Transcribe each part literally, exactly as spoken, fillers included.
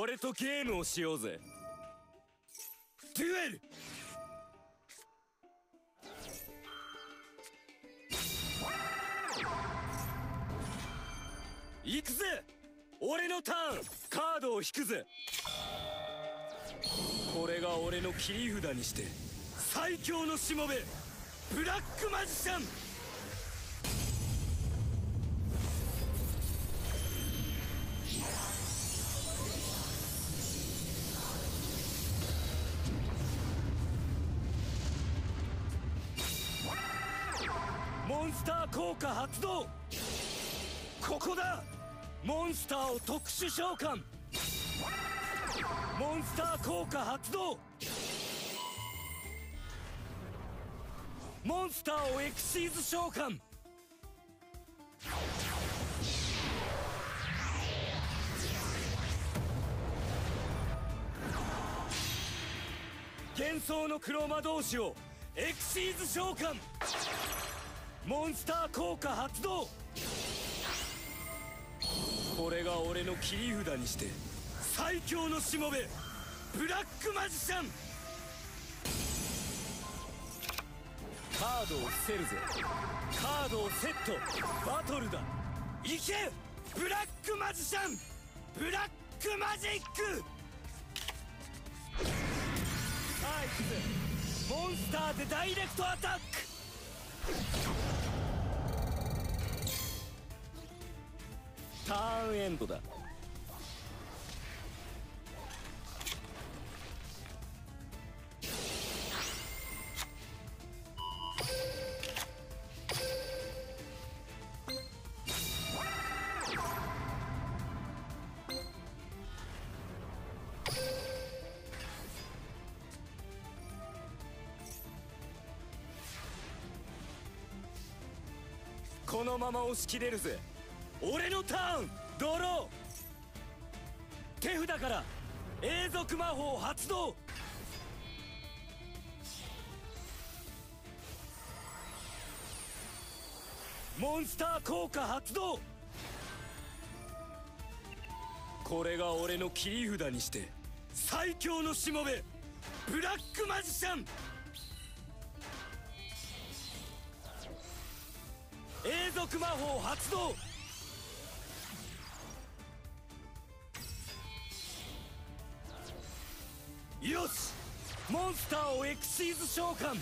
俺とゲームをしようぜ。デュエル。行くぜ。俺のターン。カードを引くぜ。これが俺の切り札にして最強のしもべ、ブラックマジシャン。モンスター効果発動。ここだ。モンスターを特殊召喚。モンスター効果発動。モンスターをエクシーズ召喚。幻想の黒魔導士をエクシーズ召喚。モンスター効果発動。これが俺の切り札にして最強のしもべ、ブラックマジシャン。カードを伏せるぜ。カードをセット。バトルだ。行けブラックマジシャン。ブラックマジック。さあ行くぜ。モンスターでダイレクトアタック。ターンエンドだ。このまま押し切れるぜ。俺のターン。ドロー。手札から永続魔法発動。モンスター効果発動。これが俺の切り札にして最強のしもべ、ブラックマジシャン。永続魔法発動。よし。モンスターをエクシーズ召喚。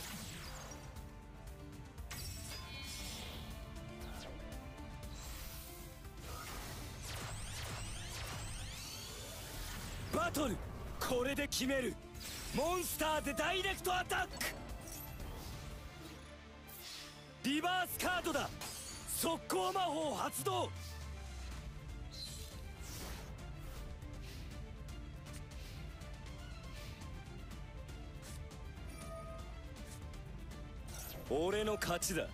バトル。これで決める。モンスターでダイレクトアタック。リバースカードだ。速攻魔法発動。俺の勝ちだ。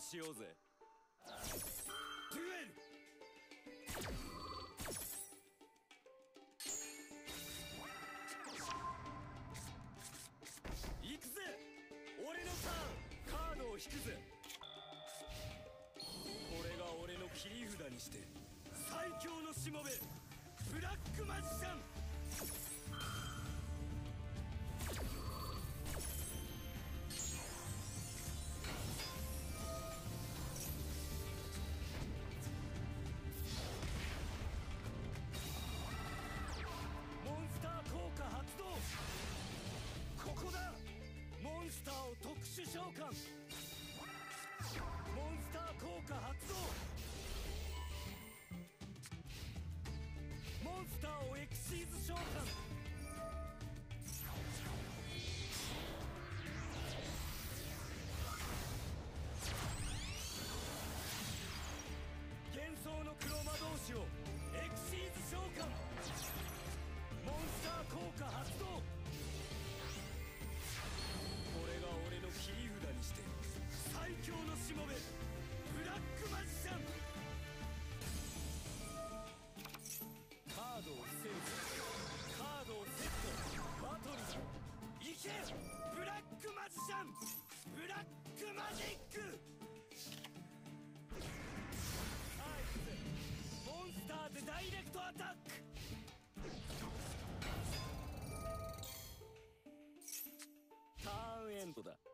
しようぜ。デュエル。行くぜ。俺のターン、カードを引くぜ。これが俺の切り札にして最強のしもべ、ブラックマジシャン。モンスター効果発動。ここだ。モンスターを特殊召喚。モンスター効果発動。モンスターをエクシーズ召喚。幻想の黒魔導士をエクシーズ召喚。モンスター効果発動。これが俺の切り札にして最強のしもべ、ブラックマジシャン。カードを伏せるぞ。カードをセット。バトルだ。行けブラックマジシャン。ブラックマジック。アイスモンスターでダイレクトアタック。ターンエンドだ。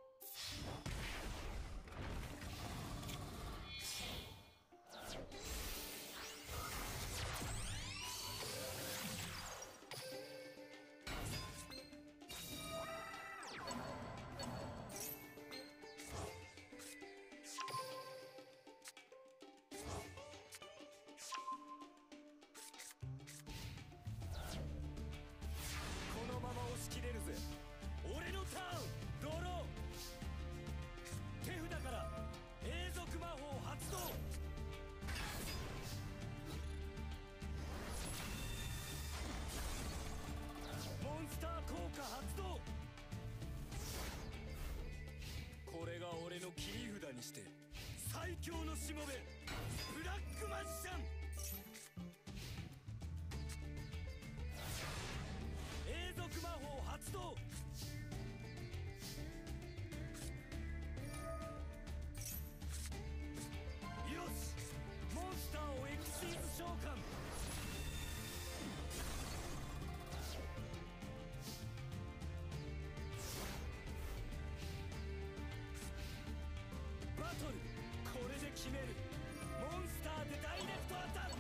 このまま押し切れるぜ。俺のターン、ドロー。手札から永続魔法発動。モンスター効果発動。これが俺の切り札にして最強のしもべ、ブラックマジシャン。永続魔法発動。よし、モンスターをエクシーズ召喚。バトル、これで決める。モンスターでダイレクトアタック。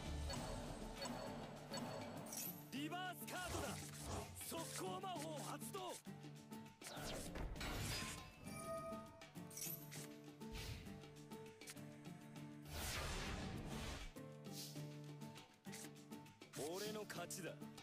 リバースカードだ。速攻魔法発動。俺の勝ちだ。